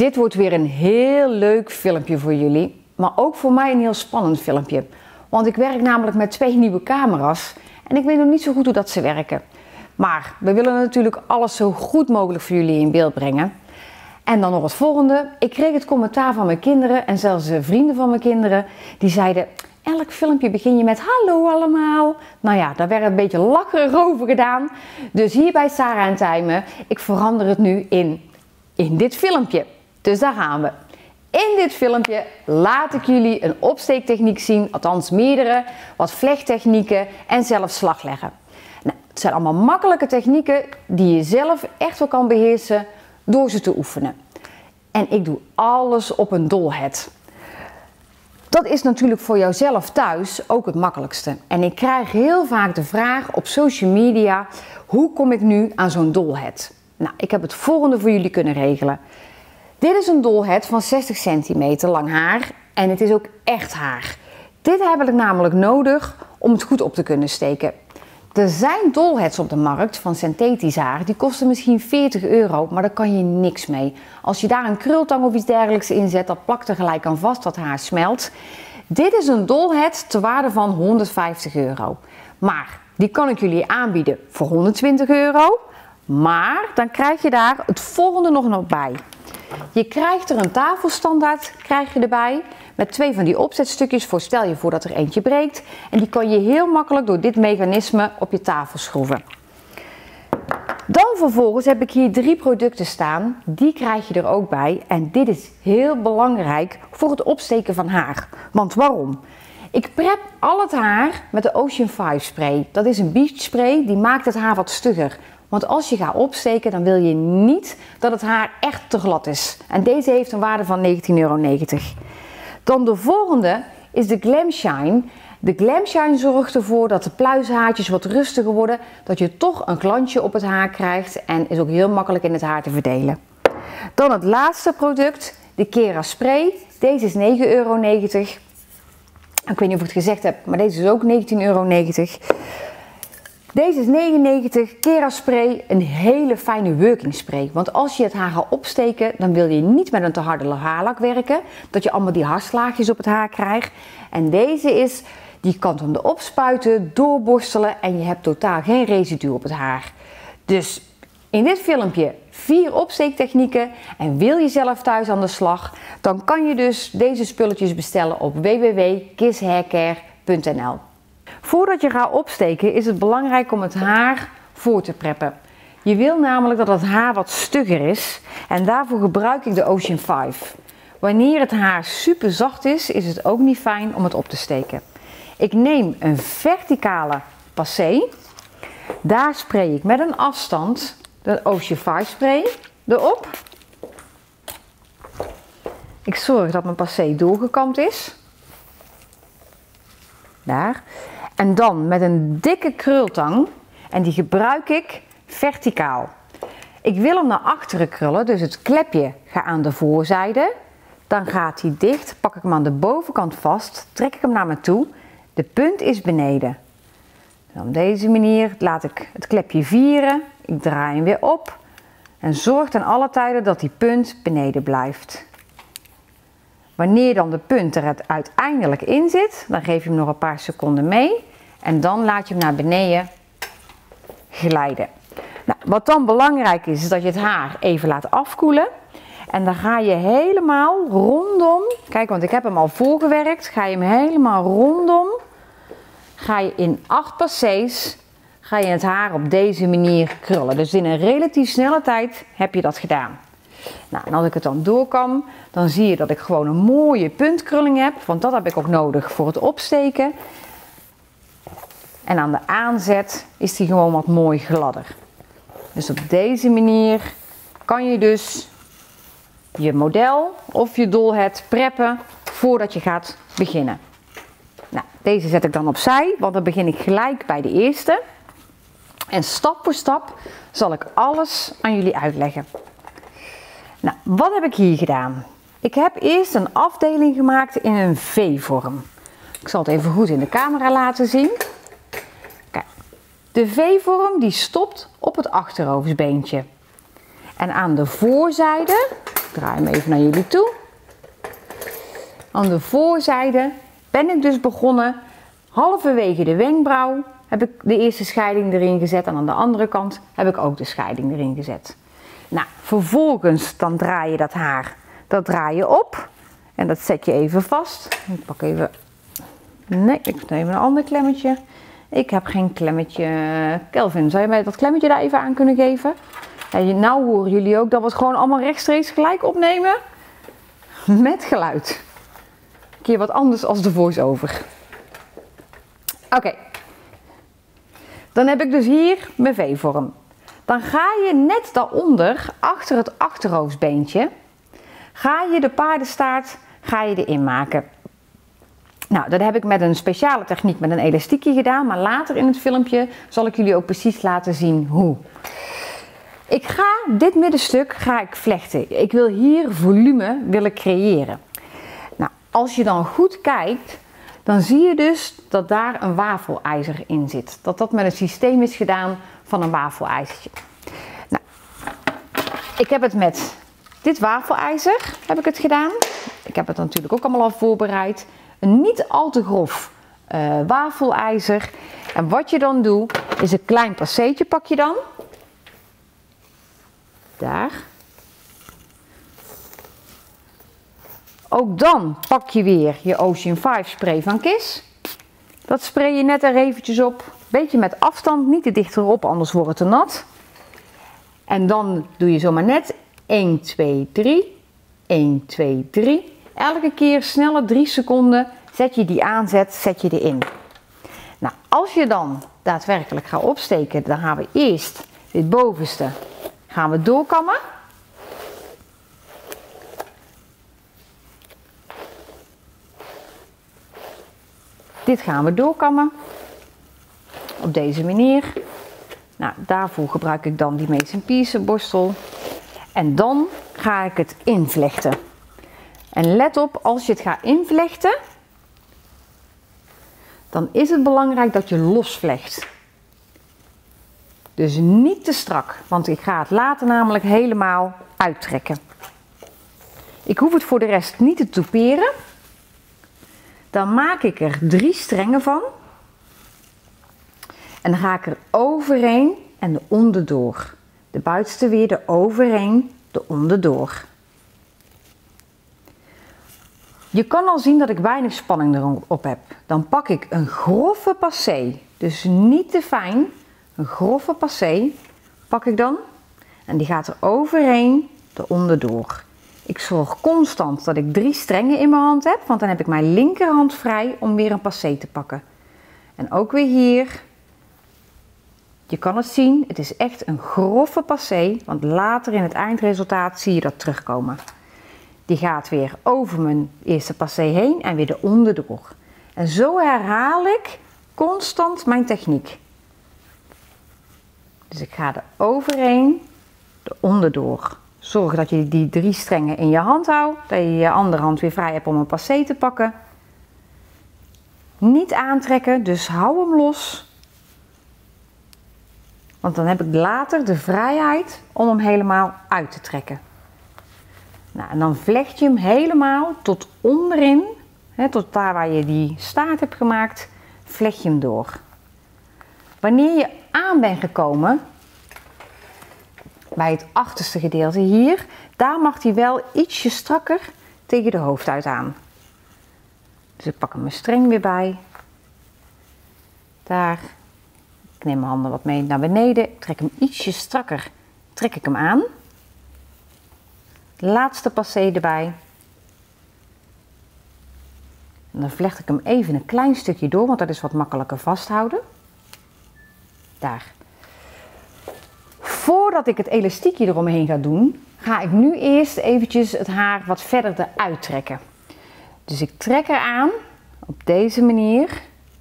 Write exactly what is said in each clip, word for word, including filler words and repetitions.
Dit wordt weer een heel leuk filmpje voor jullie, maar ook voor mij een heel spannend filmpje. Want ik werk namelijk met twee nieuwe camera's en ik weet nog niet zo goed hoe dat ze werken. Maar we willen natuurlijk alles zo goed mogelijk voor jullie in beeld brengen. En dan nog het volgende. Ik kreeg het commentaar van mijn kinderen en zelfs de vrienden van mijn kinderen. Die zeiden, elk filmpje begin je met hallo allemaal. Nou ja, daar werd een beetje lacherig over gedaan. Dus hier bij Sarah en Tijmen, ik verander het nu in, in dit filmpje. Dus daar gaan we. In dit filmpje laat ik jullie een opsteektechniek zien, althans meerdere, wat vlechttechnieken en zelfs slagleggen. Nou, het zijn allemaal makkelijke technieken die je zelf echt wel kan beheersen door ze te oefenen. En ik doe alles op een dolhead. Dat is natuurlijk voor jouzelf thuis ook het makkelijkste. En ik krijg heel vaak de vraag op social media, hoe kom ik nu aan zo'n dolhead? Nou, ik heb het volgende voor jullie kunnen regelen. Dit is een dolhead van zestig centimeter lang haar en het is ook echt haar. Dit heb ik namelijk nodig om het goed op te kunnen steken. Er zijn dolheads op de markt van synthetisch haar, die kosten misschien veertig euro, maar daar kan je niks mee. Als je daar een krultang of iets dergelijks in zet, dat plakt er gelijk aan vast, dat haar smelt. Dit is een dolhead ter waarde van honderdvijftig euro. Maar die kan ik jullie aanbieden voor honderdtwintig euro. Maar dan krijg je daar het volgende nog nog bij. Je krijgt er een tafelstandaard krijg je erbij met twee van die opzetstukjes voor stel je voor dat er eentje breekt. En die kan je heel makkelijk door dit mechanisme op je tafel schroeven. Dan vervolgens heb ik hier drie producten staan. Die krijg je er ook bij. En dit is heel belangrijk voor het opsteken van haar. Want waarom? Ik prep al het haar met de Ocean vijf spray. Dat is een beach spray die maakt het haar wat stugger. Want als je gaat opsteken, dan wil je niet dat het haar echt te glad is. En deze heeft een waarde van negentien euro negentig. Dan de volgende is de Glam Shine. De Glam Shine zorgt ervoor dat de pluishaartjes wat rustiger worden. Dat je toch een glantje op het haar krijgt en is ook heel makkelijk in het haar te verdelen. Dan het laatste product, de Kera Spray. Deze is negen euro negentig. Ik weet niet of ik het gezegd heb, maar deze is ook negentien euro negentig. Deze is negen euro negentig, Kera Spray, een hele fijne working spray. Want als je het haar gaat opsteken, dan wil je niet met een te harde haarlak werken. Dat je allemaal die harslaagjes op het haar krijgt. En deze is, die kan dan erop spuiten, doorborstelen en je hebt totaal geen residu op het haar. Dus in dit filmpje vier opsteektechnieken en wil je zelf thuis aan de slag, dan kan je dus deze spulletjes bestellen op w w w punt kiss haircare punt n l. Voordat je gaat opsteken is het belangrijk om het haar voor te preppen. Je wil namelijk dat het haar wat stugger is en daarvoor gebruik ik de Ocean vijf. Wanneer het haar super zacht is, is het ook niet fijn om het op te steken. Ik neem een verticale passé. Daar spray ik met een afstand de Ocean vijf spray erop. Ik zorg dat mijn passé doorgekamd is. Daar. En dan met een dikke krultang en die gebruik ik verticaal. Ik wil hem naar achteren krullen, dus het klepje gaat aan de voorzijde. Dan gaat hij dicht, pak ik hem aan de bovenkant vast, trek ik hem naar me toe. De punt is beneden. En op deze manier laat ik het klepje vieren, ik draai hem weer op en zorg ten alle tijden dat die punt beneden blijft. Wanneer dan de punt er uiteindelijk in zit, dan geef je hem nog een paar seconden mee en dan laat je hem naar beneden glijden. Nou, wat dan belangrijk is, is dat je het haar even laat afkoelen en dan ga je helemaal rondom, kijk want ik heb hem al voorgewerkt, ga je hem helemaal rondom, ga je in acht passés, ga je het haar op deze manier krullen. Dus in een relatief snelle tijd heb je dat gedaan. Nou, en als ik het dan doorkam, dan zie je dat ik gewoon een mooie puntkrulling heb, want dat heb ik ook nodig voor het opsteken. En aan de aanzet is die gewoon wat mooi gladder. Dus op deze manier kan je dus je model of je dolhead preppen voordat je gaat beginnen. Nou, deze zet ik dan opzij, want dan begin ik gelijk bij de eerste. En stap voor stap zal ik alles aan jullie uitleggen. Nou, wat heb ik hier gedaan? Ik heb eerst een afdeling gemaakt in een V-vorm. Ik zal het even goed in de camera laten zien. Kijk, de V-vorm die stopt op het achterhoofdbeentje. En aan de voorzijde draai hem even naar jullie toe. Aan de voorzijde ben ik dus begonnen. Halverwege de wenkbrauw heb ik de eerste scheiding erin gezet. En aan de andere kant heb ik ook de scheiding erin gezet. Nou, vervolgens dan draai je dat haar. Dat draai je op. En dat zet je even vast. Ik pak even... Nee, ik neem een ander klemmetje. Ik heb geen klemmetje. Kelvin, zou je mij dat klemmetje daar even aan kunnen geven? En nou horen jullie ook dat we het gewoon allemaal rechtstreeks gelijk opnemen. Met geluid. Een keer wat anders als de voice-over. Oké. Okay. Dan heb ik dus hier mijn V-vorm. Dan ga je net daaronder, achter het achterhoofdbeentje, ga je de paardenstaart ga je erin maken. Nou, dat heb ik met een speciale techniek met een elastiekje gedaan, maar later in het filmpje zal ik jullie ook precies laten zien hoe. Ik ga dit middenstuk ga ik vlechten. Ik wil hier volume willen creëren. Nou, als je dan goed kijkt, dan zie je dus dat daar een wafelijzer in zit. Dat dat met een systeem is gedaan van een wafelijzertje. Nou, ik heb het met dit wafelijzer heb ik het gedaan. Ik heb het natuurlijk ook allemaal al voorbereid. Een niet al te grof uh, wafelijzer. En wat je dan doet, is een klein passeetje pak je dan. Daar. Ook dan pak je weer je Ocean vijf spray van Kiss. Dat spray je net er eventjes op. Beetje met afstand, niet te dicht erop, anders wordt het te nat. En dan doe je zomaar net één, twee, drie. één, twee, drie. Elke keer sneller drie seconden zet je die aanzet, zet je erin. Nou, als je dan daadwerkelijk gaat opsteken, dan gaan we eerst dit bovenste gaan we doorkammen. Dit gaan we doorkammen. Op deze manier. Nou, daarvoor gebruik ik dan die Mason Pearce borstel. En dan ga ik het invlechten. En let op, als je het gaat invlechten, dan is het belangrijk dat je losvlecht. Dus niet te strak, want ik ga het later namelijk helemaal uittrekken. Ik hoef het voor de rest niet te touperen. Dan maak ik er drie strengen van. En dan ga ik er overheen en de onderdoor. De buitenste weer de overheen, de onderdoor. Je kan al zien dat ik weinig spanning erop heb. Dan pak ik een grove passé, dus niet te fijn. Een grove passé pak ik dan en die gaat er overheen, de onderdoor. Ik zorg constant dat ik drie strengen in mijn hand heb, want dan heb ik mijn linkerhand vrij om weer een passé te pakken. En ook weer hier. Je kan het zien, het is echt een grove passé, want later in het eindresultaat zie je dat terugkomen. Die gaat weer over mijn eerste passé heen en weer de onderdoor. En zo herhaal ik constant mijn techniek. Dus ik ga er overheen, de onderdoor. Zorg dat je die drie strengen in je hand houdt, dat je je andere hand weer vrij hebt om een passé te pakken. Niet aantrekken, dus hou hem los. Want dan heb ik later de vrijheid om hem helemaal uit te trekken. Nou, en dan vlecht je hem helemaal tot onderin, hè, tot daar waar je die staart hebt gemaakt, vlecht je hem door. Wanneer je aan bent gekomen, bij het achterste gedeelte hier, daar mag hij wel ietsje strakker tegen de hoofdhuid aan. Dus ik pak hem mijn streng weer bij. Daar. Ik neem mijn handen wat mee naar beneden. Ik trek hem ietsje strakker. Trek ik hem aan. Laatste passé erbij. En dan vlecht ik hem even een klein stukje door, want dat is wat makkelijker vasthouden. Daar. Voordat ik het elastiekje eromheen ga doen, ga ik nu eerst eventjes het haar wat verder eruit trekken. Dus ik trek eraan op deze manier.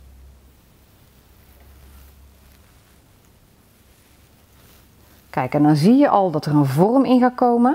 Kijk, en dan zie je al dat er een vorm in gaat komen.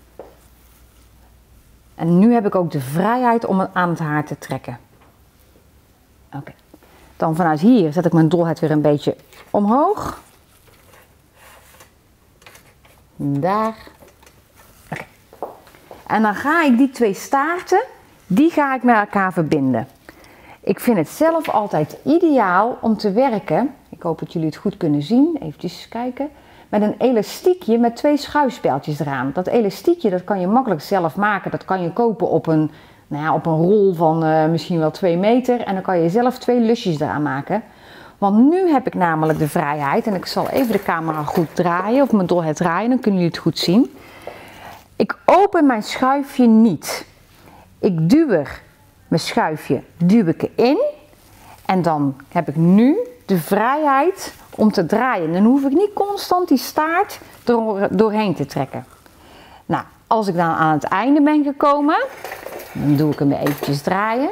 En nu heb ik ook de vrijheid om het aan het haar te trekken. Oké. Okay. Dan vanuit hier zet ik mijn dolheid weer een beetje omhoog. Daar. Oké. Okay. En dan ga ik die twee staarten, die ga ik met elkaar verbinden. Ik vind het zelf altijd ideaal om te werken, ik hoop dat jullie het goed kunnen zien, eventjes kijken, met een elastiekje met twee schuifspeltjes eraan. Dat elastiekje dat kan je makkelijk zelf maken, dat kan je kopen op een, nou ja, op een rol van uh, misschien wel twee meter en dan kan je zelf twee lusjes eraan maken. Want nu heb ik namelijk de vrijheid, en ik zal even de camera goed draaien, of mijn dolheid draaien, dan kunnen jullie het goed zien. Ik open mijn schuifje niet. Ik duw er, mijn schuifje duw ik erin en dan heb ik nu de vrijheid om te draaien. Dan hoef ik niet constant die staart door, doorheen te trekken. Nou, als ik dan aan het einde ben gekomen, dan doe ik hem weer eventjes draaien.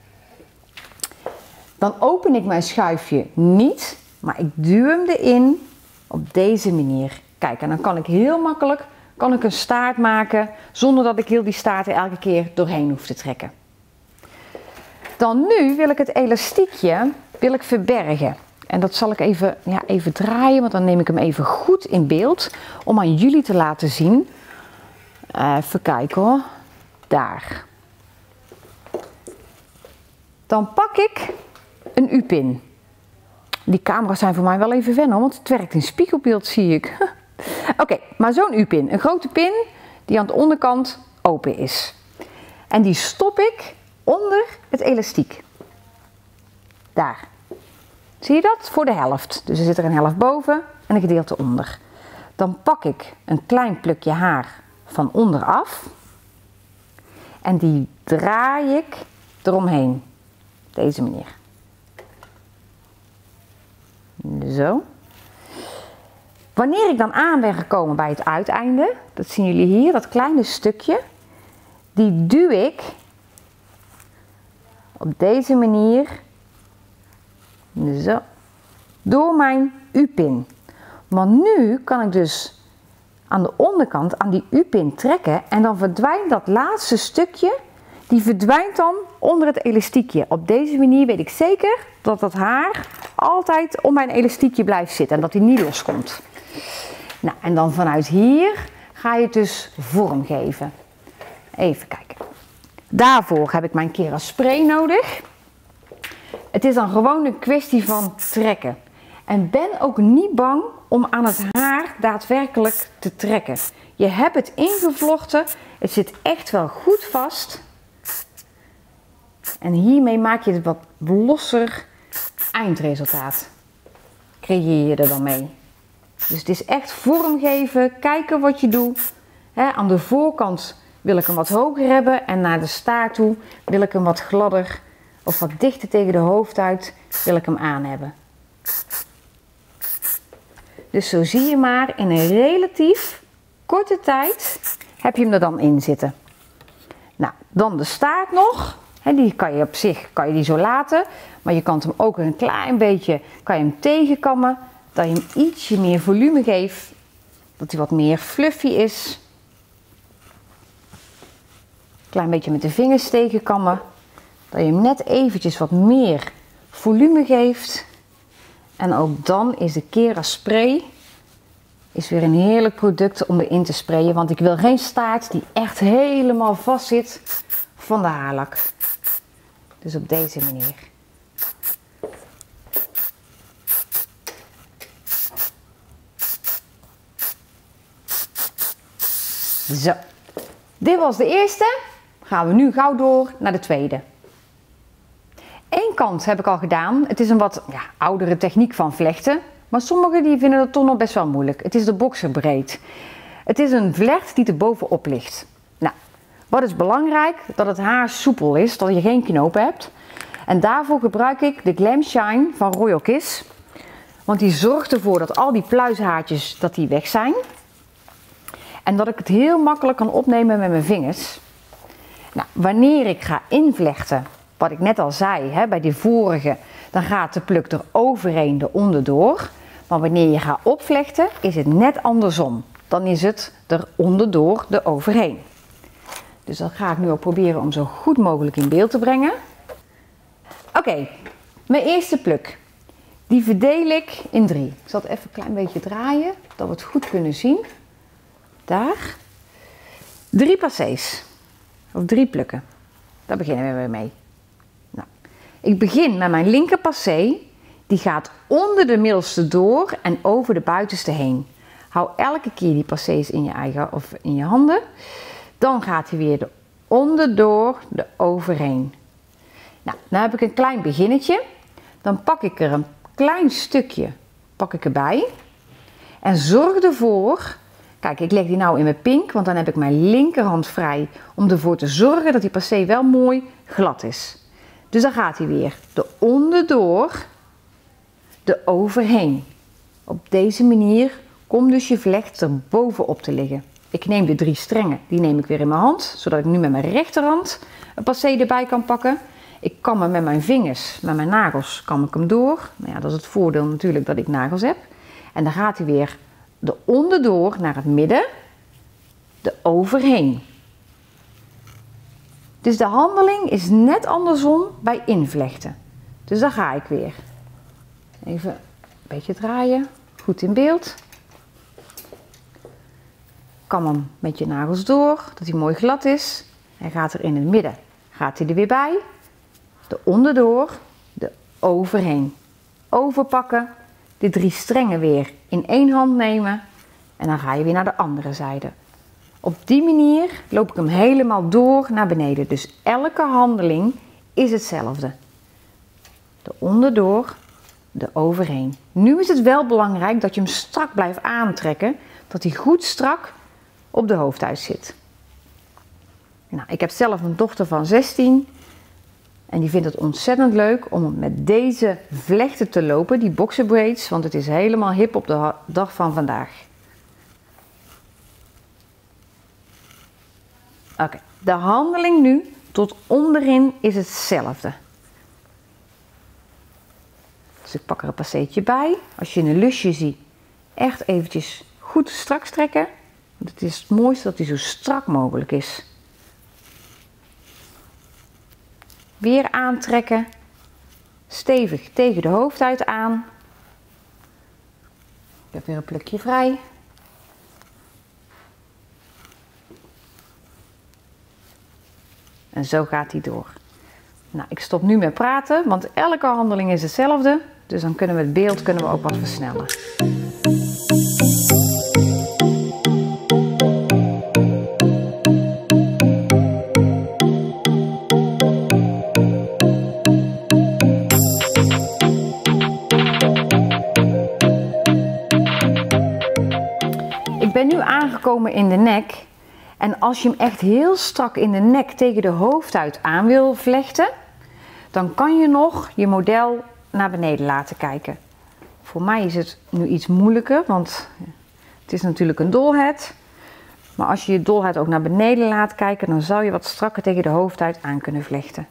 Dan open ik mijn schuifje niet, maar ik duw hem erin op deze manier. Kijk, en dan kan ik heel makkelijk kan ik een staart maken zonder dat ik heel die staart er elke keer doorheen hoef te trekken. Dan nu wil ik het elastiekje wil ik verbergen. En dat zal ik even, ja, even draaien, want dan neem ik hem even goed in beeld om aan jullie te laten zien. Even kijken hoor. Daar. Dan pak ik een U-pin. Die camera's zijn voor mij wel even wennen, want het werkt in spiegelbeeld, zie ik. Oké, okay, maar zo'n U-pin, een grote pin die aan de onderkant open is. En die stop ik onder het elastiek. Daar. Zie je dat? Voor de helft. Dus er zit er een helft boven en een gedeelte onder. Dan pak ik een klein plukje haar van onderaf. En die draai ik eromheen. Op deze manier. Zo. Wanneer ik dan aan ben gekomen bij het uiteinde, dat zien jullie hier, dat kleine stukje, die duw ik op deze manier zo door mijn U-pin. Maar nu kan ik dus aan de onderkant aan die U-pin trekken en dan verdwijnt dat laatste stukje, die verdwijnt dan onder het elastiekje. Op deze manier weet ik zeker dat dat haar altijd om mijn elastiekje blijft zitten en dat die niet loskomt. Nou, en dan vanuit hier ga je het dus vorm geven. Even kijken. Daarvoor heb ik mijn Keraspray nodig. Het is dan gewoon een kwestie van trekken. En ben ook niet bang om aan het haar daadwerkelijk te trekken. Je hebt het ingevlochten. Het zit echt wel goed vast. En hiermee maak je het wat losser eindresultaat. Creëer je er dan mee. Dus het is echt vormgeven, kijken wat je doet. He, aan de voorkant wil ik hem wat hoger hebben en naar de staart toe wil ik hem wat gladder of wat dichter tegen de hoofd uit wil ik hem aan hebben. Dus zo zie je maar, in een relatief korte tijd heb je hem er dan in zitten. Nou, dan de staart nog. He, die kan je op zich kan je die zo laten, maar je kan hem ook een klein beetje kan je hem tegenkammen. Dat je hem ietsje meer volume geeft, dat hij wat meer fluffy is. Klein beetje met de vingers tegenkammen, dat je hem net eventjes wat meer volume geeft. En ook dan is de Keraspray is weer een heerlijk product om erin te sprayen, want ik wil geen staart die echt helemaal vast zit van de haarlak. Dus op deze manier. Zo, dit was de eerste. Gaan we nu gauw door naar de tweede. Eén kant heb ik al gedaan. Het is een wat ja, oudere techniek van vlechten. Maar sommigen die vinden het toch nog best wel moeilijk. Het is de boxerbreed. Het is een vlecht die er bovenop ligt. Nou, wat is belangrijk? Dat het haar soepel is, dat je geen knopen hebt. En daarvoor gebruik ik de Glam Shine van Royal Kiss. Want die zorgt ervoor dat al die pluishaartjes dat die weg zijn. En dat ik het heel makkelijk kan opnemen met mijn vingers. Nou, wanneer ik ga invlechten, wat ik net al zei hè, bij die vorige, dan gaat de pluk er overheen, de onderdoor. Maar wanneer je gaat opvlechten, is het net andersom. Dan is het er onderdoor, de overheen. Dus dat ga ik nu ook proberen om zo goed mogelijk in beeld te brengen. Oké, okay, mijn eerste pluk. Die verdeel ik in drie. Ik zal het even een klein beetje draaien, dat we het goed kunnen zien. Daar. Drie passés. Of drie plukken. Daar beginnen we weer mee. Nou, ik begin met mijn linker passé. Die gaat onder de middelste door en over de buitenste heen. Hou elke keer die passés in je eigen of in je handen. Dan gaat hij weer de onderdoor, de overheen. Nou, dan heb ik een klein beginnetje. Dan pak ik er een klein stukje pak ik erbij. En zorg ervoor, kijk, ik leg die nou in mijn pink, want dan heb ik mijn linkerhand vrij om ervoor te zorgen dat die passé wel mooi glad is. Dus dan gaat hij weer de onderdoor, de overheen. Op deze manier komt dus je vlecht er bovenop te liggen. Ik neem de drie strengen, die neem ik weer in mijn hand, zodat ik nu met mijn rechterhand een passé erbij kan pakken. Ik kam hem met mijn vingers, met mijn nagels, kam ik hem door. Nou ja, dat is het voordeel natuurlijk dat ik nagels heb. En dan gaat hij weer de onderdoor naar het midden, de overheen. Dus de handeling is net andersom bij invlechten. Dus dan ga ik weer. Even een beetje draaien, goed in beeld. Kam hem met je nagels door, dat hij mooi glad is. Hij gaat er in het midden, gaat hij er weer bij. De onderdoor, de overheen. Overpakken, de drie strengen weer in één hand nemen. En dan ga je weer naar de andere zijde. Op die manier loop ik hem helemaal door naar beneden. Dus elke handeling is hetzelfde. De onderdoor, de overheen. Nu is het wel belangrijk dat je hem strak blijft aantrekken. Dat hij goed strak op de hoofdhuis zit. Nou, ik heb zelf een dochter van zestien. En die vindt het ontzettend leuk om met deze vlechten te lopen. Die boxer braids. Want het is helemaal hip op de dag van vandaag. Oké, okay. De handeling nu tot onderin is hetzelfde. Dus ik pak er een passeetje bij. Als je een lusje ziet, echt eventjes goed strak strekken. Want het is het mooiste dat hij zo strak mogelijk is. Weer aantrekken. Stevig tegen de hoofdhuid aan. Ik heb weer een plukje vrij. En zo gaat hij door. Nou, ik stop nu met praten, want elke handeling is hetzelfde. Dus dan kunnen we het beeld kunnen we ook wat versnellen. Ik ben nu aangekomen in de nek. En als je hem echt heel strak in de nek tegen de hoofdhuid aan wil vlechten, dan kan je nog je model naar beneden laten kijken. Voor mij is het nu iets moeilijker, want het is natuurlijk een dollhead. Maar als je je dollhead ook naar beneden laat kijken, dan zou je wat strakker tegen de hoofdhuid aan kunnen vlechten.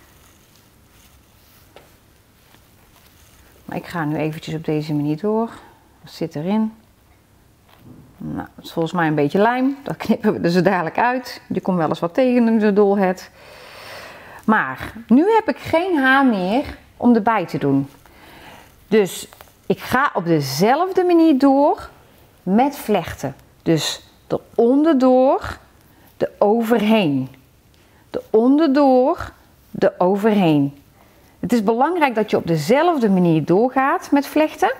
Maar ik ga nu eventjes op deze manier door. Wat zit erin? Nou, het is volgens mij een beetje lijm. Dat knippen we er zo dadelijk uit. Je komt wel eens wat tegen in de dollhead. Maar nu heb ik geen haar meer om erbij te doen. Dus ik ga op dezelfde manier door met vlechten. Dus de onderdoor, de overheen. De onderdoor, de overheen. Het is belangrijk dat je op dezelfde manier doorgaat met vlechten.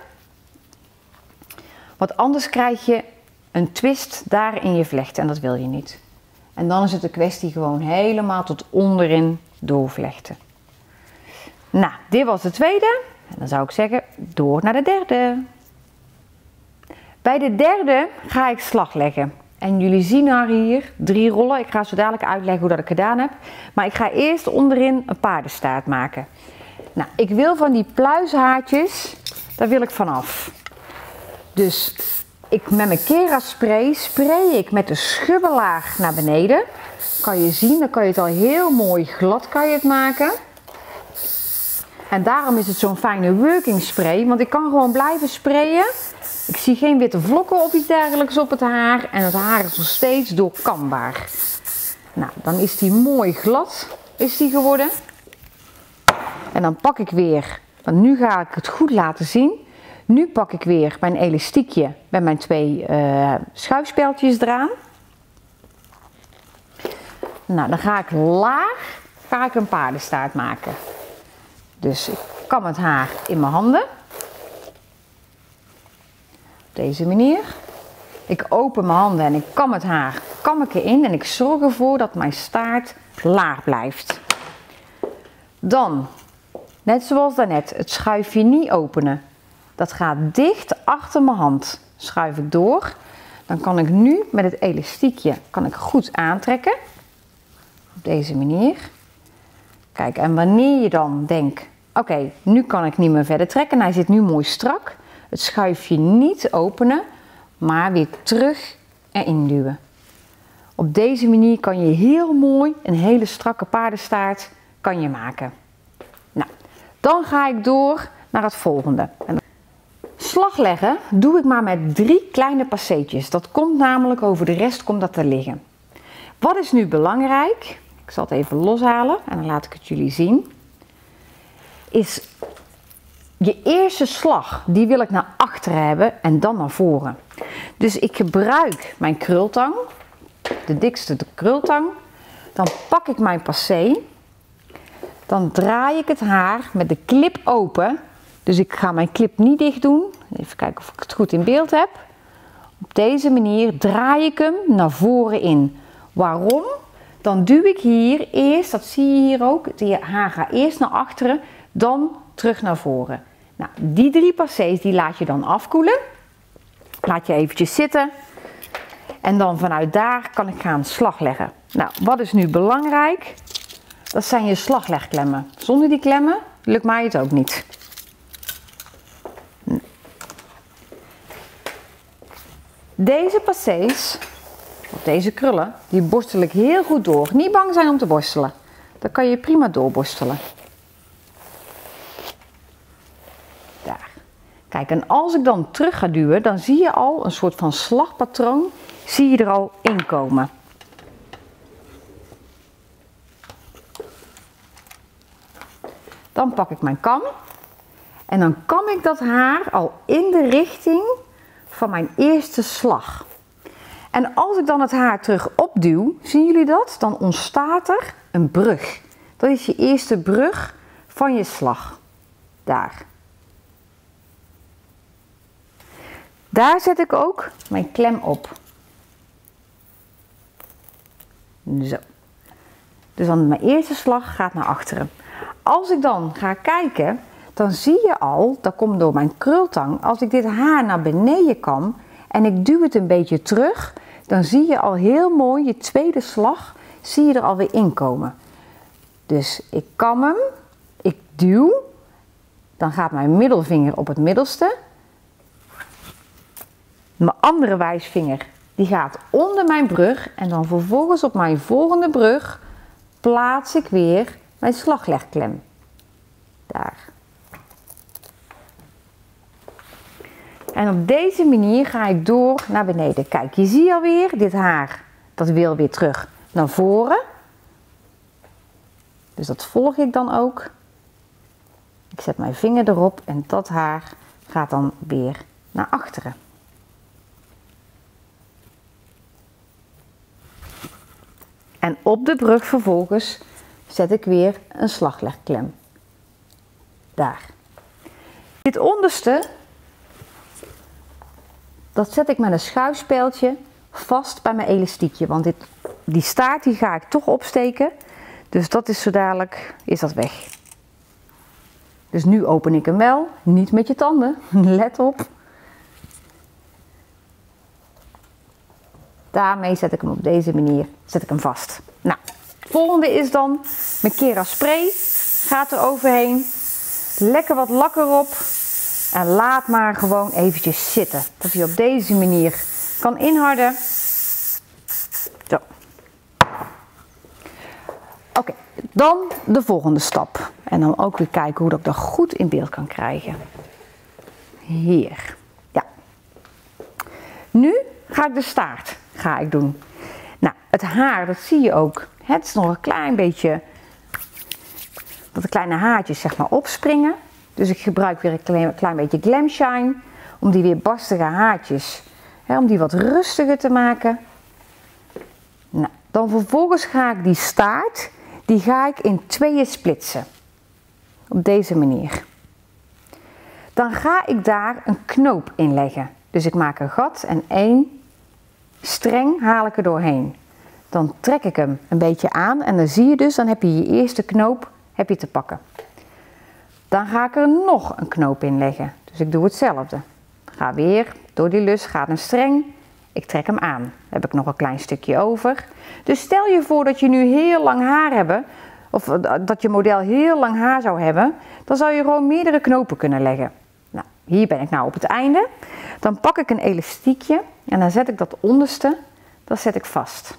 Want anders krijg je een twist daar in je vlechten en dat wil je niet. En dan is het een kwestie gewoon helemaal tot onderin doorvlechten. Nou, dit was de tweede. En dan zou ik zeggen, door naar de derde. Bij de derde ga ik slag leggen. En jullie zien haar hier, drie rollen. Ik ga zo dadelijk uitleggen hoe dat ik gedaan heb. Maar ik ga eerst onderin een paardenstaart maken. Nou, ik wil van die pluishaartjes, daar wil ik vanaf. Dus ik, met mijn Kera spray spray ik met de schubbelaar naar beneden. Kan je zien, dan kan je het al heel mooi glad kan je het maken. En daarom is het zo'n fijne working spray, want ik kan gewoon blijven sprayen. Ik zie geen witte vlokken of iets dergelijks op het haar en het haar is nog steeds doorkambaar. Nou, dan is die mooi glad is die geworden. En dan pak ik weer, want nu ga ik het goed laten zien. Nu pak ik weer mijn elastiekje met mijn twee uh, schuifspeltjes eraan. Nou, dan ga ik laag ga ik een paardenstaart maken. Dus ik kam het haar in mijn handen. Op deze manier. Ik open mijn handen en ik kam het haar, kam ik erin en ik zorg ervoor dat mijn staart laag blijft. Dan, net zoals daarnet, het schuifje niet openen. Dat gaat dicht achter mijn hand. Schuif ik door. Dan kan ik nu met het elastiekje kan ik goed aantrekken. Op deze manier. Kijk, en wanneer je dan denkt, oké, okay, nu kan ik niet meer verder trekken. En hij zit nu mooi strak. Het schuifje niet openen, maar weer terug erin duwen. Op deze manier kan je heel mooi een hele strakke paardenstaart kan je maken. Nou, dan ga ik door naar het volgende. Slag leggen doe ik maar met drie kleine passeetjes. Dat komt namelijk over de rest komt dat te liggen. Wat is nu belangrijk? Ik zal het even loshalen en dan laat ik het jullie zien. Is je eerste slag, die wil ik naar achteren hebben en dan naar voren. Dus ik gebruik mijn krultang, de dikste de krultang. Dan pak ik mijn passé. Dan draai ik het haar met de klip open. Dus ik ga mijn klip niet dicht doen. Even kijken of ik het goed in beeld heb. Op deze manier draai ik hem naar voren in. Waarom? Dan duw ik hier eerst, dat zie je hier ook, die haar gaat eerst naar achteren, dan terug naar voren. Nou, die drie passés die laat je dan afkoelen. Laat je eventjes zitten. En dan vanuit daar kan ik gaan slag leggen. Nou, wat is nu belangrijk? Dat zijn je slaglegklemmen. Zonder die klemmen lukt mij het ook niet. Deze passés, of deze krullen, die borstel ik heel goed door. Niet bang zijn om te borstelen. Dan kan je prima doorborstelen. Daar. Kijk, en als ik dan terug ga duwen, dan zie je al een soort van slagpatroon, zie je er al in komen. Dan pak ik mijn kam en dan kam ik dat haar al in de richting van mijn eerste slag. En als ik dan het haar terug opduw, zien jullie dat? Dan ontstaat er een brug. Dat is je eerste brug van je slag. Daar. Daar zet ik ook mijn klem op. Zo. Dus dan mijn eerste slag gaat naar achteren. Als ik dan ga kijken, dan zie je al, dat komt door mijn krultang, als ik dit haar naar beneden kam en ik duw het een beetje terug, dan zie je al heel mooi je tweede slag, zie je er alweer in komen. Dus ik kam hem, ik duw, dan gaat mijn middelvinger op het middelste. Mijn andere wijsvinger, die gaat onder mijn brug en dan vervolgens op mijn volgende brug plaats ik weer mijn slaglegklem. Daar. En op deze manier ga ik door naar beneden. Kijk, je ziet alweer, dit haar, dat wil weer terug naar voren. Dus dat volg ik dan ook. Ik zet mijn vinger erop en dat haar gaat dan weer naar achteren. En op de brug vervolgens zet ik weer een slaglegklem. Daar. Dit onderste, dat zet ik met een schuifspeeltje vast bij mijn elastiekje. Want dit, die staart die ga ik toch opsteken. Dus dat is zo dadelijk, is dat weg. Dus nu open ik hem wel, niet met je tanden, let op. Daarmee zet ik hem op deze manier, zet ik hem vast. Nou, het volgende is dan mijn Kera spray. Gaat er overheen. Lekker wat lak erop. En laat maar gewoon eventjes zitten. Dat hij op deze manier kan inharden. Zo. Oké, okay, dan de volgende stap. En dan ook weer kijken hoe dat ik dat goed in beeld kan krijgen. Hier. Ja. Nu ga ik de staart ga ik doen. Nou, het haar, dat zie je ook. Het is nog een klein beetje, dat de kleine haartjes zeg maar opspringen. Dus ik gebruik weer een klein, klein beetje Glam Shine. Om die weer barstige haartjes, hè, om die wat rustiger te maken. Nou, Dan vervolgens ga ik die staart, die ga ik in tweeën splitsen. Op deze manier. Dan ga ik daar een knoop in leggen. Dus ik maak een gat en één streng haal ik er doorheen. Dan trek ik hem een beetje aan en dan zie je dus, dan heb je je eerste knoop heb je te pakken. Dan ga ik er nog een knoop in leggen. Dus ik doe hetzelfde. Ga weer door die lus, gaat een streng. Ik trek hem aan. Dan heb ik nog een klein stukje over. Dus stel je voor dat je nu heel lang haar hebt, of dat je model heel lang haar zou hebben, dan zou je gewoon meerdere knopen kunnen leggen. Nou, hier ben ik nou op het einde. Dan pak ik een elastiekje en dan zet ik dat onderste, dat zet ik vast.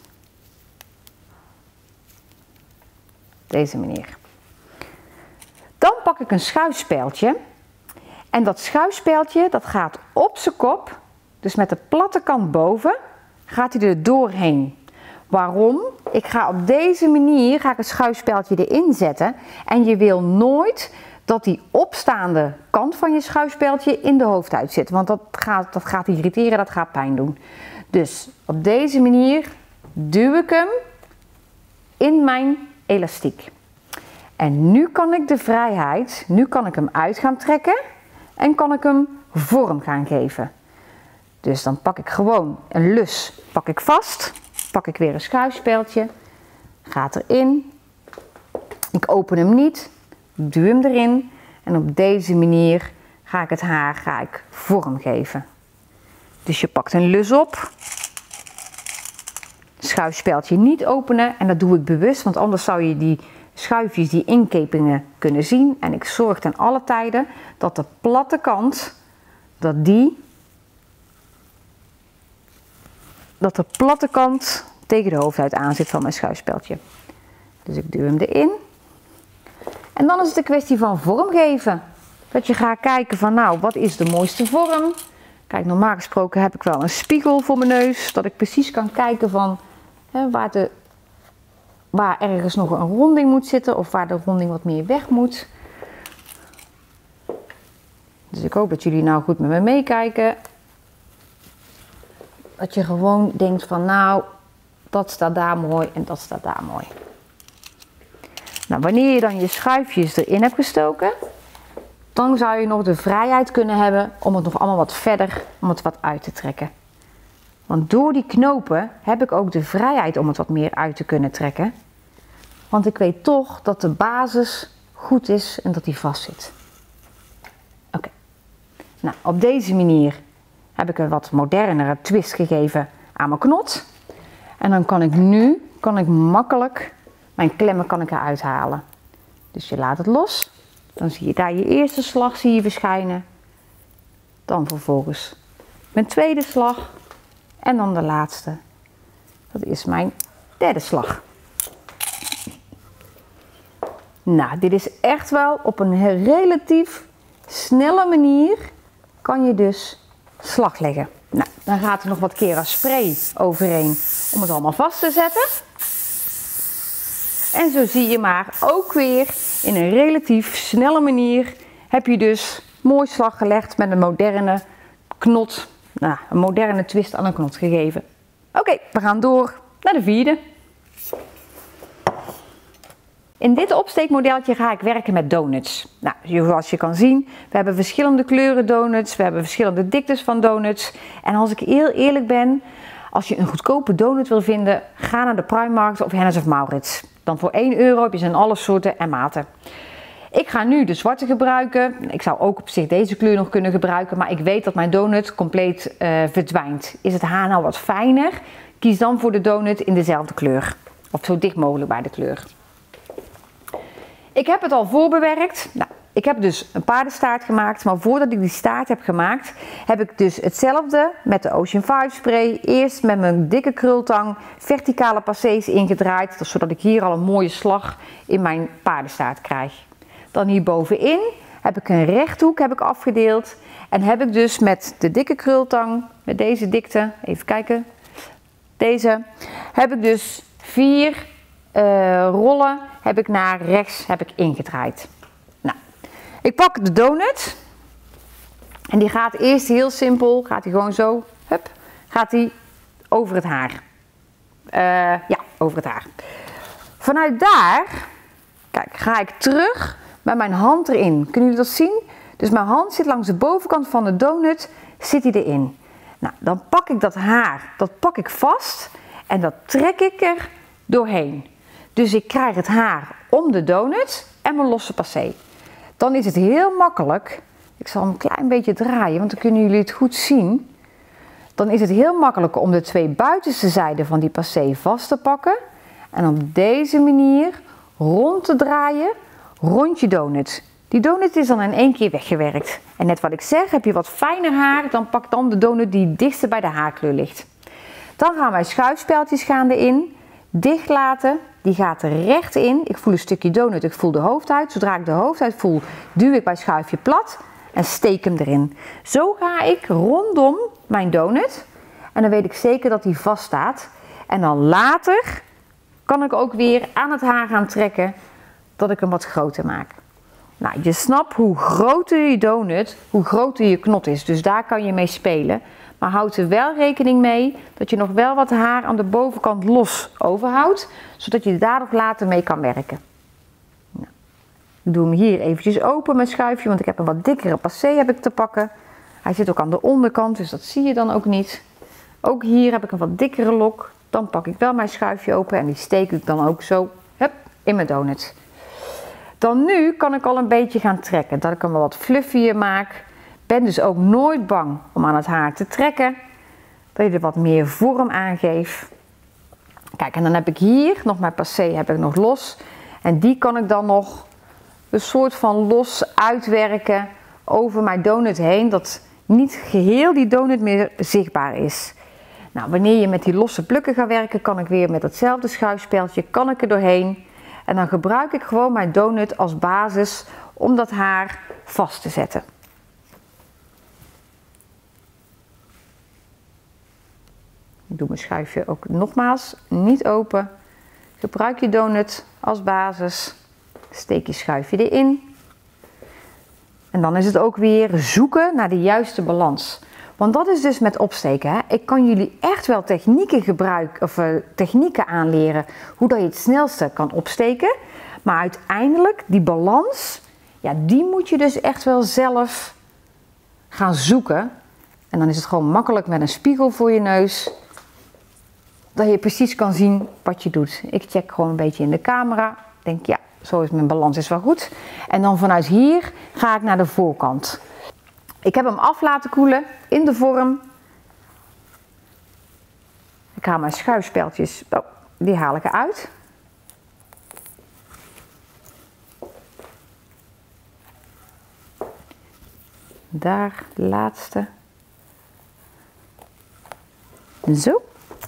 Op deze manier. Dan pak ik een schuifspijltje en dat schuifspijltje dat gaat op zijn kop, dus met de platte kant boven, gaat hij er doorheen. Waarom? Ik ga op deze manier ga ik het schuifspijltje erin zetten en je wil nooit dat die opstaande kant van je schuifspijltje in de hoofdhuid zit, want dat gaat, dat gaat irriteren, dat gaat pijn doen. Dus op deze manier duw ik hem in mijn elastiek. En nu kan ik de vrijheid, nu kan ik hem uit gaan trekken en kan ik hem vorm gaan geven. Dus dan pak ik gewoon een lus, pak ik vast, pak ik weer een schuifspijltje, gaat erin, ik open hem niet, duw hem erin en op deze manier ga ik het haar ga ik vorm geven. Dus je pakt een lus op, schuifspijltje niet openen en dat doe ik bewust, want anders zou je die schuifjes, die inkepingen kunnen zien. En ik zorg ten alle tijden dat de platte kant, dat die, dat de platte kant tegen de hoofdhuid aan zit van mijn schuifspijltje. Dus ik duw hem erin. En dan is het een kwestie van vormgeven. Dat je gaat kijken van nou, wat is de mooiste vorm? Kijk, normaal gesproken heb ik wel een spiegel voor mijn neus, dat ik precies kan kijken van hè, waar, de, waar ergens nog een ronding moet zitten of waar de ronding wat meer weg moet. Dus ik hoop dat jullie nou goed met me meekijken. Dat je gewoon denkt van nou, dat staat daar mooi en dat staat daar mooi. Nou, wanneer je dan je schuifjes erin hebt gestoken, dan zou je nog de vrijheid kunnen hebben om het nog allemaal wat verder, om het wat uit te trekken. Want door die knopen heb ik ook de vrijheid om het wat meer uit te kunnen trekken. Want ik weet toch dat de basis goed is en dat die vast zit. Oké. Okay. Nou, op deze manier heb ik een wat modernere twist gegeven aan mijn knot. En dan kan ik nu, kan ik makkelijk, mijn klemmen kan ik eruit halen. Dus je laat het los. Dan zie je daar je eerste slag zie je verschijnen. Dan vervolgens mijn tweede slag. En dan de laatste. Dat is mijn derde slag. Nou, dit is echt wel op een relatief snelle manier kan je dus slag leggen. Nou, dan gaat er nog wat Kera spray overheen om het allemaal vast te zetten. En zo zie je maar ook weer in een relatief snelle manier heb je dus mooi slag gelegd met een moderne knot. Nou, een moderne twist aan een knot gegeven. Oké, okay, we gaan door naar de vierde. In dit opsteekmodelletje ga ik werken met donuts. Nou, zoals je kan zien, we hebben verschillende kleuren donuts, we hebben verschillende diktes van donuts. En als ik heel eerlijk ben, als je een goedkope donut wil vinden, ga naar de Primark of Hennes of Mauritz. Dan voor één euro heb je ze in alle soorten en maten. Ik ga nu de zwarte gebruiken. Ik zou ook op zich deze kleur nog kunnen gebruiken, maar ik weet dat mijn donut compleet uh, verdwijnt. Is het haar nou wat fijner? Kies dan voor de donut in dezelfde kleur. Of zo dicht mogelijk bij de kleur. Ik heb het al voorbewerkt. Nou, ik heb dus een paardenstaart gemaakt, maar voordat ik die staart heb gemaakt, heb ik dus hetzelfde met de Ocean vijf spray. Eerst met mijn dikke krultang verticale passés ingedraaid, zodat ik hier al een mooie slag in mijn paardenstaart krijg. Dan hier bovenin heb ik een rechthoek heb ik afgedeeld en heb ik dus met de dikke krultang, met deze dikte, even kijken, deze, heb ik dus vier uh, rollen heb ik naar rechts heb ik ingedraaid. Nou, ik pak de donut en die gaat eerst heel simpel, gaat die gewoon zo, hup, gaat die over het haar. Uh, ja, over het haar. Vanuit daar, kijk, ga ik terug met mijn hand erin. Kunnen jullie dat zien? Dus mijn hand zit langs de bovenkant van de donut, zit die erin. Nou, dan pak ik dat haar, dat pak ik vast en dat trek ik er doorheen. Dus ik krijg het haar om de donut en mijn losse passé. Dan is het heel makkelijk, ik zal hem een klein beetje draaien, want dan kunnen jullie het goed zien. Dan is het heel makkelijk om de twee buitenste zijden van die passé vast te pakken. En op deze manier rond te draaien, rond je donut. Die donut is dan in één keer weggewerkt. En net wat ik zeg, heb je wat fijner haar, dan pak dan de donut die het dichtste bij de haarkleur ligt. Dan gaan mijn schuifspeltjes gaan erin. Dicht laten, die gaat er recht in. Ik voel een stukje donut, ik voel de hoofdhuid. Zodra ik de hoofdhuid voel, duw ik mijn schuifje plat en steek hem erin. Zo ga ik rondom mijn donut. En dan weet ik zeker dat die vast staat. En dan later kan ik ook weer aan het haar gaan trekken, dat ik hem wat groter maak. Nou, je snapt hoe groter je donut, hoe groter je knot is. Dus daar kan je mee spelen. Maar houd er wel rekening mee dat je nog wel wat haar aan de bovenkant los overhoudt. Zodat je daar nog later mee kan werken. Nou, ik doe hem hier eventjes open, mijn schuifje. Want ik heb een wat dikkere passé heb ik te pakken. Hij zit ook aan de onderkant, dus dat zie je dan ook niet. Ook hier heb ik een wat dikkere lok. Dan pak ik wel mijn schuifje open en die steek ik dan ook zo hup, in mijn donut. Dan nu kan ik al een beetje gaan trekken, dat ik hem wat fluffier maak. Ben dus ook nooit bang om aan het haar te trekken. Dat je er wat meer vorm aan geeft. Kijk, en dan heb ik hier nog mijn passé heb ik nog los. En die kan ik dan nog een soort van los uitwerken over mijn donut heen. Dat niet geheel die donut meer zichtbaar is. Nou, wanneer je met die losse plukken gaat werken, kan ik weer met hetzelfde schuifspeldje, kan ik er doorheen. En dan gebruik ik gewoon mijn donut als basis om dat haar vast te zetten. Ik doe mijn schuifje ook nogmaals niet open. Gebruik je donut als basis. Steek je schuifje erin. En dan is het ook weer zoeken naar de juiste balans. Want dat is dus met opsteken. Hè? Ik kan jullie echt wel technieken gebruiken of uh, technieken aanleren hoe dat je het snelste kan opsteken. Maar uiteindelijk die balans, ja, die moet je dus echt wel zelf gaan zoeken. En dan is het gewoon makkelijk met een spiegel voor je neus. Dat je precies kan zien wat je doet. Ik check gewoon een beetje in de camera. Denk ja, zo is mijn balans is wel goed. En dan vanuit hier ga ik naar de voorkant. Ik heb hem af laten koelen in de vorm. Ik haal mijn schuifspeltjes, oh, die haal ik eruit. Daar, de laatste. Zo. Oké.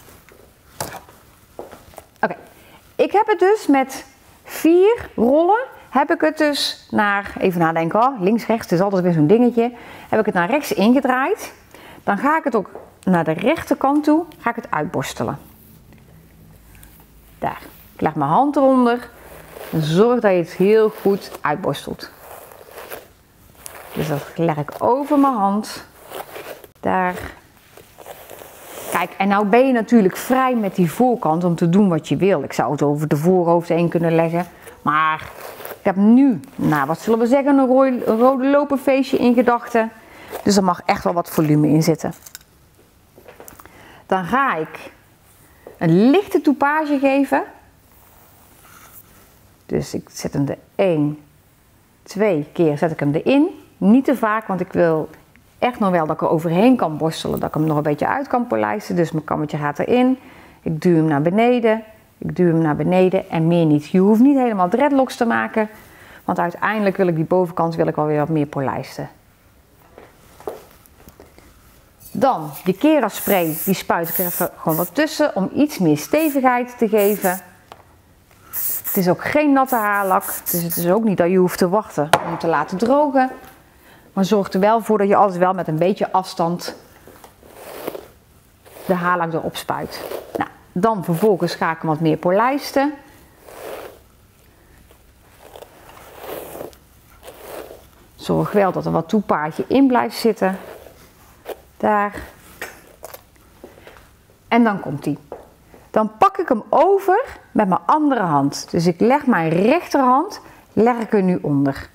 Okay. Ik heb het dus met vier rollen. Heb ik het dus naar, even nadenken, oh, links, rechts, het is altijd weer zo'n dingetje. Heb ik het naar rechts ingedraaid. Dan ga ik het ook naar de rechterkant toe, ga ik het uitborstelen. Daar. Ik leg mijn hand eronder en zorg dat je het heel goed uitborstelt. Dus dat leg ik over mijn hand. Daar. Kijk, en nou ben je natuurlijk vrij met die voorkant om te doen wat je wil. Ik zou het over de voorhoofd heen kunnen leggen. Maar ik heb nu, nou wat zullen we zeggen, een rode, een rode lopenfeestje in gedachten. Dus er mag echt wel wat volume in zitten. Dan ga ik een lichte toupage geven. Dus ik zet hem er één, twee keer zet ik hem erin. Niet te vaak, want ik wil echt nog wel dat ik er overheen kan borstelen. Dat ik hem nog een beetje uit kan polijsten. Dus mijn kammetje gaat erin. Ik duw hem naar beneden. Ik duw hem naar beneden en meer niet. Je hoeft niet helemaal dreadlocks te maken. Want uiteindelijk wil ik die bovenkant wil ik wel weer wat meer polijsten. Dan die Kera spray. Die spuit ik er even gewoon wat tussen. Om iets meer stevigheid te geven. Het is ook geen natte haarlak. Dus het is ook niet dat je hoeft te wachten om het te laten drogen. Maar zorg er wel voor dat je altijd wel met een beetje afstand de haarlak erop spuit. Nou, dan vervolgens ga ik hem wat meer polijsten. Zorg wel dat er wat toepaardje in blijft zitten. Daar. En dan komt die. Dan pak ik hem over met mijn andere hand. Dus ik leg mijn rechterhand, leg ik er nu onder.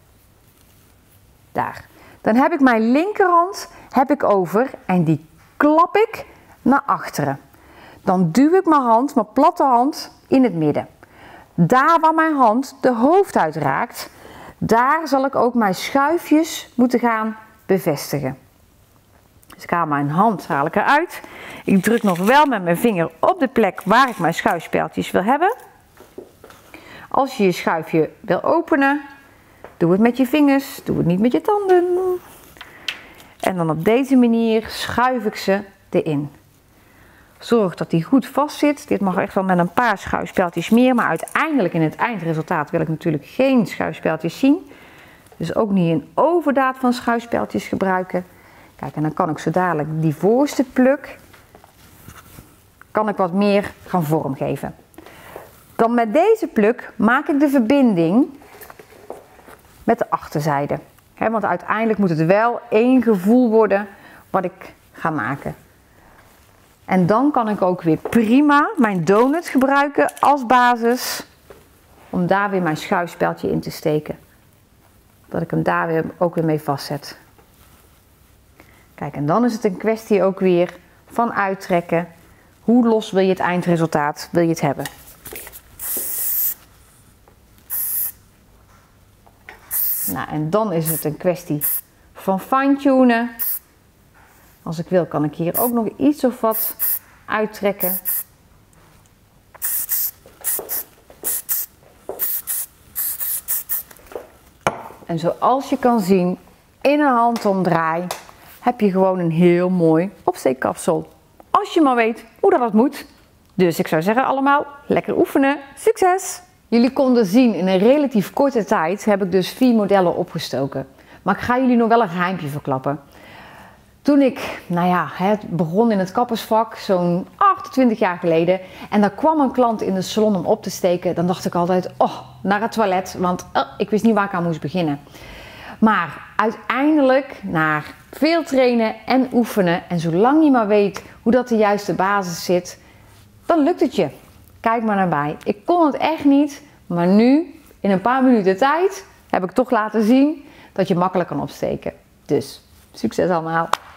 Daar. Dan heb ik mijn linkerhand heb ik over en die klap ik naar achteren. Dan duw ik mijn hand, mijn platte hand, in het midden. Daar waar mijn hand de hoofd uitraakt, daar zal ik ook mijn schuifjes moeten gaan bevestigen. Dus ik haal mijn hand haal ik eruit. Ik druk nog wel met mijn vinger op de plek waar ik mijn schuifspijltjes wil hebben. Als je je schuifje wil openen, doe het met je vingers, doe het niet met je tanden. En dan op deze manier schuif ik ze erin. Zorg dat die goed vast zit. Dit mag echt wel met een paar schuifspijltjes meer, maar uiteindelijk in het eindresultaat wil ik natuurlijk geen schuifspijltjes zien. Dus ook niet een overdaad van schuifspijltjes gebruiken. Kijk, en dan kan ik zo dadelijk die voorste pluk, kan ik wat meer gaan vormgeven. Dan met deze pluk maak ik de verbinding met de achterzijde. He, want uiteindelijk moet het wel één gevoel worden wat ik ga maken. En dan kan ik ook weer prima mijn donut gebruiken als basis om daar weer mijn schuifspijltje in te steken. Dat ik hem daar weer ook weer mee vastzet. Kijk, en dan is het een kwestie ook weer van uittrekken. Hoe los wil je het eindresultaat, wil je het hebben? Nou, en dan is het een kwestie van fine-tunen. Als ik wil, kan ik hier ook nog iets of wat uittrekken. En zoals je kan zien, in een handomdraai heb je gewoon een heel mooi opsteekkapsel. Als je maar weet hoe dat moet. Dus ik zou zeggen allemaal, lekker oefenen. Succes! Jullie konden zien, in een relatief korte tijd heb ik dus vier modellen opgestoken. Maar ik ga jullie nog wel een geheimpje verklappen. Toen ik, nou ja, het begon in het kappersvak, zo'n achtentwintig jaar geleden. En daar kwam een klant in de salon om op te steken. Dan dacht ik altijd, oh, naar het toilet. Want oh, ik wist niet waar ik aan moest beginnen. Maar uiteindelijk, na veel trainen en oefenen. En zolang je maar weet hoe dat de juiste basis zit, dan lukt het je. Kijk maar naar mij. Ik kon het echt niet. Maar nu, in een paar minuten tijd, heb ik toch laten zien dat je makkelijk kan opsteken. Dus, succes allemaal!